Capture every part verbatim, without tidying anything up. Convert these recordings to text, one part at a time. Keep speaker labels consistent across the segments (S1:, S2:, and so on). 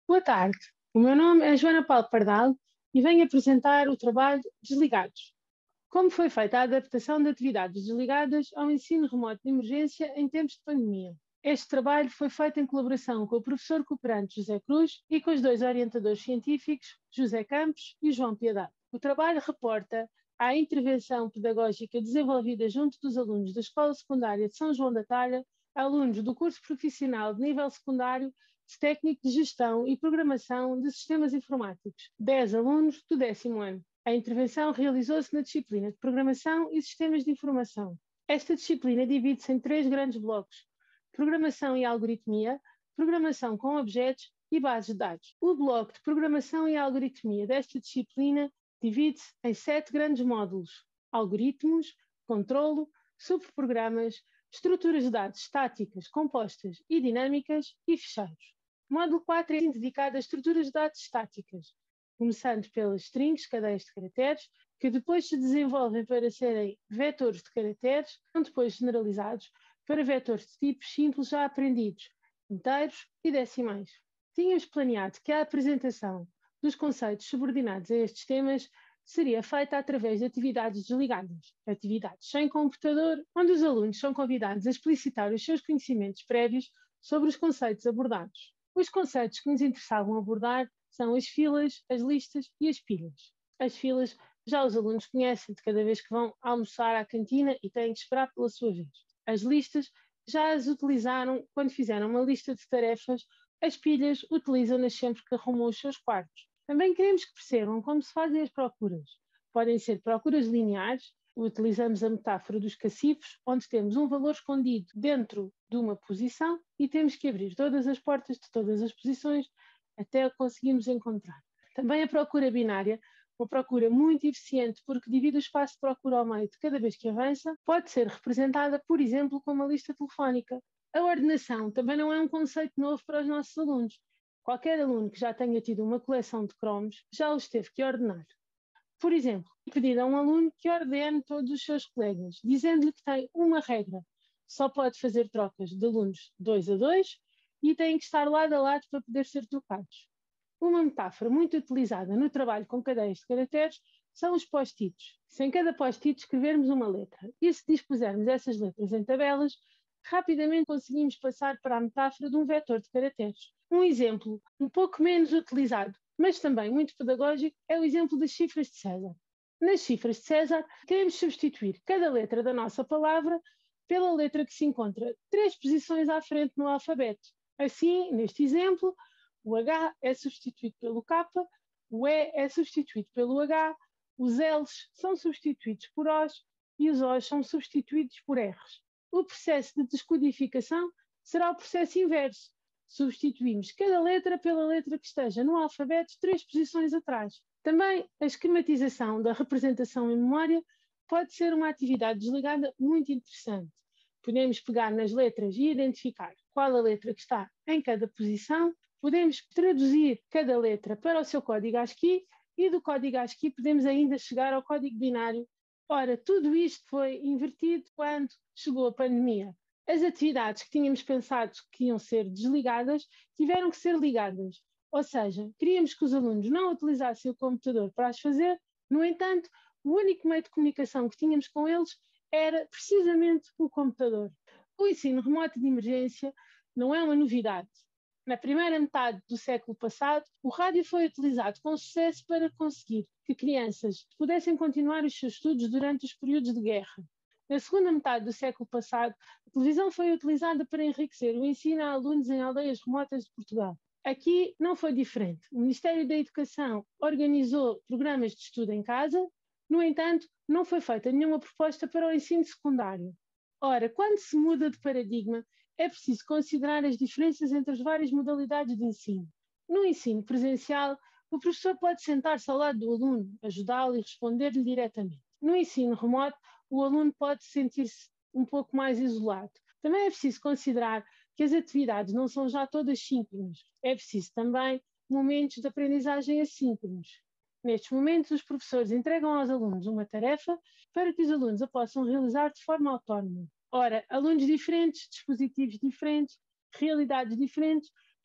S1: Boa tarde, o meu nome é Joana Paulo Pardal e venho apresentar o trabalho Desligados. Como foi feita a adaptação de atividades desligadas ao ensino remoto de emergência em tempos de pandemia? Este trabalho foi feito em colaboração com o professor cooperante José Cruz e com os dois orientadores científicos, José Campos e João Piedade. O trabalho reporta a intervenção pedagógica desenvolvida junto dos alunos da Escola Secundária de São João da Talha, alunos do curso profissional de nível secundário de técnico de gestão e programação de sistemas informáticos, dez alunos do décimo ano. A intervenção realizou-se na disciplina de Programação e Sistemas de Informação. Esta disciplina divide-se em três grandes blocos: Programação e Algoritmia, Programação com Objetos e Bases de Dados. O bloco de Programação e Algoritmia desta disciplina divide-se em sete grandes módulos: algoritmos, controlo, subprogramas, estruturas de dados estáticas, compostas e dinâmicas e fecheiros. O módulo quatro é dedicado a estruturas de dados estáticas, começando pelas strings, cadeias de caracteres, que depois se desenvolvem para serem vetores de caracteres, são depois generalizados para vetores de tipos simples já aprendidos, inteiros e decimais. Tínhamos planeado que a apresentação dos conceitos subordinados a estes temas seria feita através de atividades desligadas, atividades sem computador, onde os alunos são convidados a explicitar os seus conhecimentos prévios sobre os conceitos abordados. Os conceitos que nos interessavam abordar são as filas, as listas e as pilhas. As filas já os alunos conhecem de cada vez que vão almoçar à cantina e têm que esperar pela sua vez. As listas já as utilizaram quando fizeram uma lista de tarefas. As pilhas utilizam-nas sempre que arrumam os seus quartos. Também queremos que percebam como se fazem as procuras. Podem ser procuras lineares, utilizamos a metáfora dos cacifes, onde temos um valor escondido dentro de uma posição e temos que abrir todas as portas de todas as posições até conseguirmos encontrar. Também a procura binária, uma procura muito eficiente porque divide o espaço de procura ao meio de cada vez que avança, pode ser representada, por exemplo, com uma lista telefónica. A ordenação também não é um conceito novo para os nossos alunos. Qualquer aluno que já tenha tido uma coleção de cromos já os teve que ordenar. Por exemplo, pedir a um aluno que ordene todos os seus colegas, dizendo-lhe que tem uma regra: só pode fazer trocas de alunos dois a dois e têm que estar lado a lado para poder ser trocados. Uma metáfora muito utilizada no trabalho com cadeias de caracteres são os post-its. Se em cada post-it escrevermos uma letra e se dispusermos essas letras em tabelas, rapidamente conseguimos passar para a metáfora de um vetor de caracteres. Um exemplo um pouco menos utilizado, mas também muito pedagógico, é o exemplo das cifras de César. Nas cifras de César, queremos substituir cada letra da nossa palavra pela letra que se encontra três posições à frente no alfabeto. Assim, neste exemplo, o H é substituído pelo K, o E é substituído pelo H, os L's são substituídos por O's e os O's são substituídos por R's. O processo de descodificação será o processo inverso. Substituímos cada letra pela letra que esteja no alfabeto três posições atrás. Também a esquematização da representação em memória pode ser uma atividade desligada muito interessante. Podemos pegar nas letras e identificar qual a letra que está em cada posição. Podemos traduzir cada letra para o seu código ASCII e do código ASCII podemos ainda chegar ao código binário. Ora, tudo isto foi invertido quando chegou a pandemia. As atividades que tínhamos pensado que iam ser desligadas tiveram que ser ligadas. Ou seja, queríamos que os alunos não utilizassem o computador para as fazer, no entanto, o único meio de comunicação que tínhamos com eles era precisamente o computador. O ensino remoto de emergência não é uma novidade. Na primeira metade do século passado, o rádio foi utilizado com sucesso para conseguir que crianças pudessem continuar os seus estudos durante os períodos de guerra. Na segunda metade do século passado, a televisão foi utilizada para enriquecer o ensino a alunos em aldeias remotas de Portugal. Aqui não foi diferente. O Ministério da Educação organizou programas de estudo em casa, no entanto, não foi feita nenhuma proposta para o ensino secundário. Ora, quando se muda de paradigma, é preciso considerar as diferenças entre as várias modalidades de ensino. No ensino presencial, o professor pode sentar-se ao lado do aluno, ajudá-lo e responder-lhe diretamente. No ensino remoto, o aluno pode sentir-se um pouco mais isolado. Também é preciso considerar que as atividades não são já todas síncronas. É preciso também momentos de aprendizagem assíncronos. Nestes momentos, os professores entregam aos alunos uma tarefa para que os alunos a possam realizar de forma autónoma. Ora, alunos diferentes, dispositivos diferentes, realidades diferentes,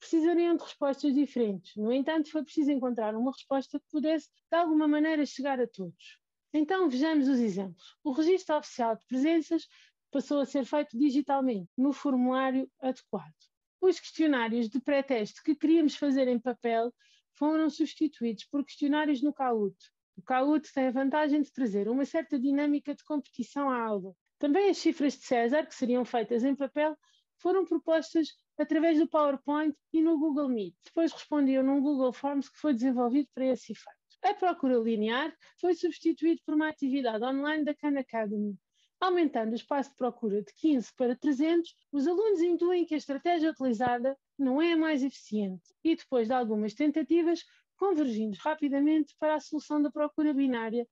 S1: precisariam de respostas diferentes. No entanto, foi preciso encontrar uma resposta que pudesse, de alguma maneira, chegar a todos. Então, vejamos os exemplos. O registro oficial de presenças passou a ser feito digitalmente, no formulário adequado. Os questionários de pré-teste que queríamos fazer em papel foram substituídos por questionários no Kahoot. O Kahoot tem a vantagem de trazer uma certa dinâmica de competição à aula. Também as cifras de César, que seriam feitas em papel, foram propostas através do PowerPoint e no Google Meet. Depois respondiam num Google Forms que foi desenvolvido para esse efeito. A procura linear foi substituída por uma atividade online da Khan Academy. Aumentando o espaço de procura de quinze para trezentos, os alunos intuem que a estratégia utilizada não é a mais eficiente e, depois de algumas tentativas, convergimos rapidamente para a solução da procura binária.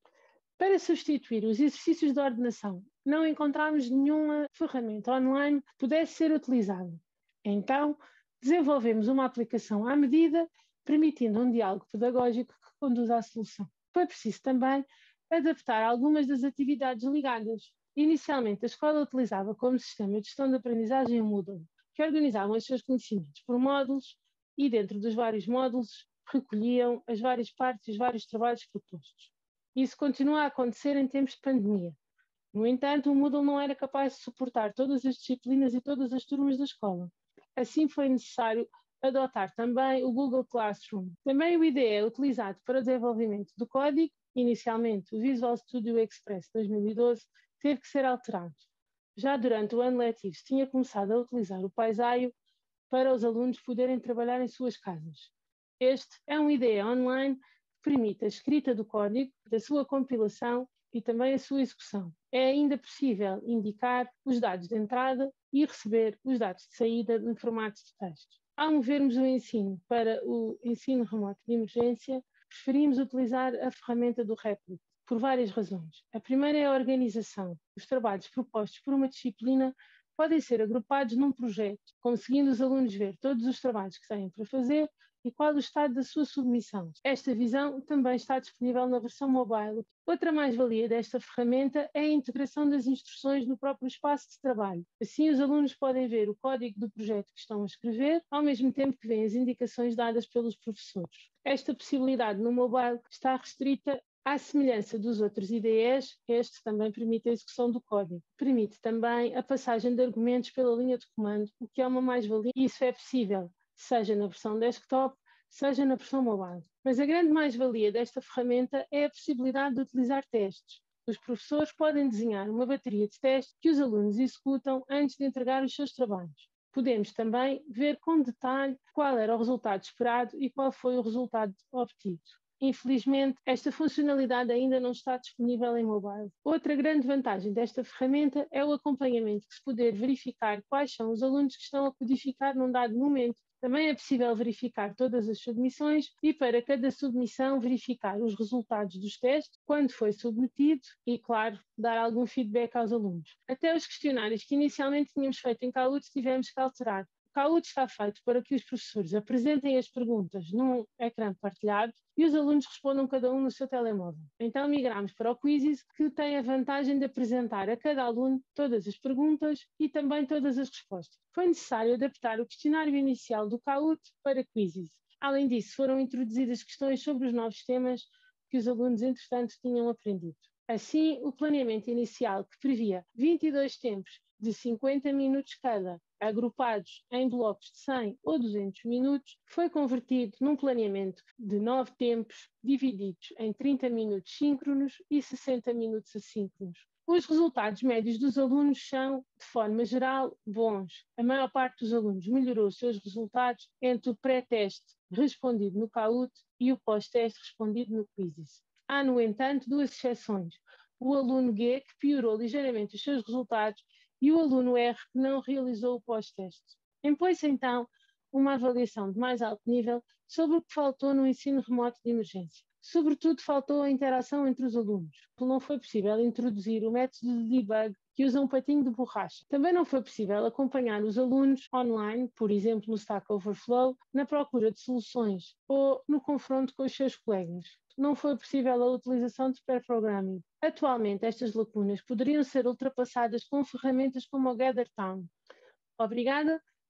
S1: Para substituir os exercícios de ordenação, não encontramos nenhuma ferramenta online que pudesse ser utilizada. Então, desenvolvemos uma aplicação à medida, permitindo um diálogo pedagógico que conduz à solução. Foi preciso também adaptar algumas das atividades ligadas. Inicialmente, a escola utilizava como sistema de gestão de aprendizagem o Moodle, que organizavam os seus conhecimentos por módulos e, dentro dos vários módulos, recolhiam as várias partes e os vários trabalhos propostos. Isso continua a acontecer em tempos de pandemia. No entanto, o Moodle não era capaz de suportar todas as disciplinas e todas as turmas da escola. Assim, foi necessário adotar também o Google Classroom. Também o I D E, utilizado para o desenvolvimento do código, inicialmente o Visual Studio Express dois mil e doze, teve que ser alterado. Já durante o ano letivo se tinha começado a utilizar o Paisaio para os alunos poderem trabalhar em suas casas. Este é um I D E online que permite a escrita do código, da sua compilação e também a sua execução. É ainda possível indicar os dados de entrada e receber os dados de saída em formato de texto. Ao movermos o ensino para o ensino remoto de emergência, preferimos utilizar a ferramenta do Replit, por várias razões. A primeira é a organização. Os trabalhos propostos por uma disciplina podem ser agrupados num projeto, conseguindo os alunos ver todos os trabalhos que têm para fazer e qual o estado da sua submissão. Esta visão também está disponível na versão mobile. Outra mais-valia desta ferramenta é a integração das instruções no próprio espaço de trabalho. Assim, os alunos podem ver o código do projeto que estão a escrever, ao mesmo tempo que veem as indicações dadas pelos professores. Esta possibilidade no mobile está restrita à semelhança dos outros I D Es, este também permite a execução do código. Permite também a passagem de argumentos pela linha de comando, o que é uma mais-valia, e isso é possível, seja na versão desktop, seja na versão mobile. Mas a grande mais-valia desta ferramenta é a possibilidade de utilizar testes. Os professores podem desenhar uma bateria de testes que os alunos executam antes de entregar os seus trabalhos. Podemos também ver com detalhe qual era o resultado esperado e qual foi o resultado obtido. Infelizmente, esta funcionalidade ainda não está disponível em mobile. Outra grande vantagem desta ferramenta é o acompanhamento, que se poder verificar quais são os alunos que estão a codificar num dado momento. Também é possível verificar todas as submissões e, para cada submissão, verificar os resultados dos testes, quando foi submetido e, claro, dar algum feedback aos alunos. Até os questionários que inicialmente tínhamos feito em Kahoot tivemos que alterar. O Kahoot está feito para que os professores apresentem as perguntas num ecrã partilhado e os alunos respondam cada um no seu telemóvel. Então migramos para o Quizzes, que tem a vantagem de apresentar a cada aluno todas as perguntas e também todas as respostas. Foi necessário adaptar o questionário inicial do Kahoot para Quizzes. Além disso, foram introduzidas questões sobre os novos temas que os alunos, entretanto, tinham aprendido. Assim, o planeamento inicial, que previa vinte e dois tempos de cinquenta minutos cada, agrupados em blocos de cem ou duzentos minutos, foi convertido num planeamento de nove tempos, divididos em trinta minutos síncronos e sessenta minutos assíncronos. Os resultados médios dos alunos são, de forma geral, bons. A maior parte dos alunos melhorou os seus resultados entre o pré-teste respondido no Kahoot e o pós-teste respondido no Quizzes. Há, no entanto, duas exceções. O aluno G, que piorou ligeiramente os seus resultados, e o aluno R, que não realizou o pós-teste. Impõe-se, então, uma avaliação de mais alto nível sobre o que faltou no ensino remoto de emergência. Sobretudo, faltou a interação entre os alunos. Não foi possível introduzir o método de debug que usa um patinho de borracha. Também não foi possível acompanhar os alunos online, por exemplo, no Stack Overflow, na procura de soluções ou no confronto com os seus colegas. Não foi possível a utilização de pair programming. Atualmente, estas lacunas poderiam ser ultrapassadas com ferramentas como o GatherTown. Obrigada,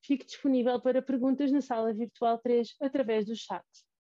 S1: Fique disponível para perguntas na sala virtual três através do chat.